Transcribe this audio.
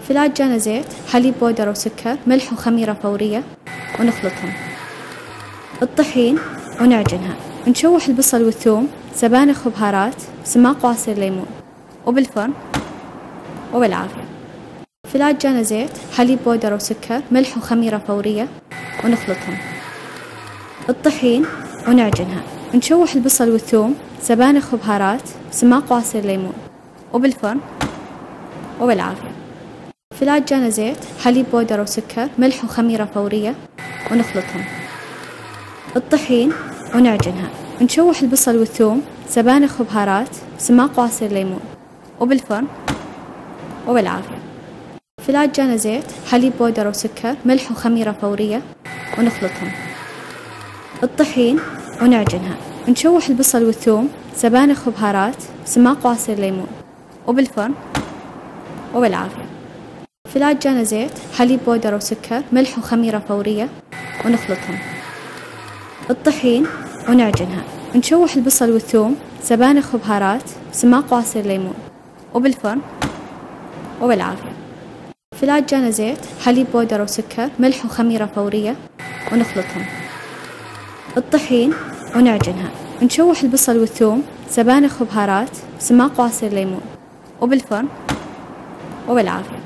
في العجانة زيت، حليب بودرة وسكر، ملح وخميرة فورية ونخلطهم. الطحين ونعجنها. نشوح البصل والثوم، سبانخ وبهارات، سماق وعصير ليمون، وبالفرن وبالعافية. في العجانة زيت، حليب بودرة وسكر، ملح وخميرة فورية ونخلطهم. الطحين ونعجنها. نشوح البصل والثوم، سبانخ وبهارات، سماق وعصير ليمون، وبالفرن وبالعافية. في العجانة زيت، حليب بودرة وسكر، ملح وخميرة فورية ونخلطهم. الطحين ونعجنها. نشوح البصل والثوم، سبانخ وبهارات، سماق وعصير ليمون، وبالفرن وبالعافية. في العجانة زيت، حليب بودرة وسكر، ملح وخميرة فورية ونخلطهم. الطحين ونعجنها. نشوح البصل والثوم، سبانخ وبهارات، سماق وعصير ليمون، وبالفرن وبالعافية. في العجانة زيت، حليب بودرة وسكر، ملح وخميرة فورية ونخلطهم. الطحين ونعجنها. نشوح البصل والثوم، سبانخ وبهارات، سماق وعصير ليمون، وبالفرن وبالعافية. في العجانة زيت، حليب بودرة وسكر، ملح وخميرة فورية ونخلطهم. الطحين ونعجنها. نشوح البصل والثوم، سبانخ وبهارات، سماق وعصير ليمون، وبالفرن وبالعافية.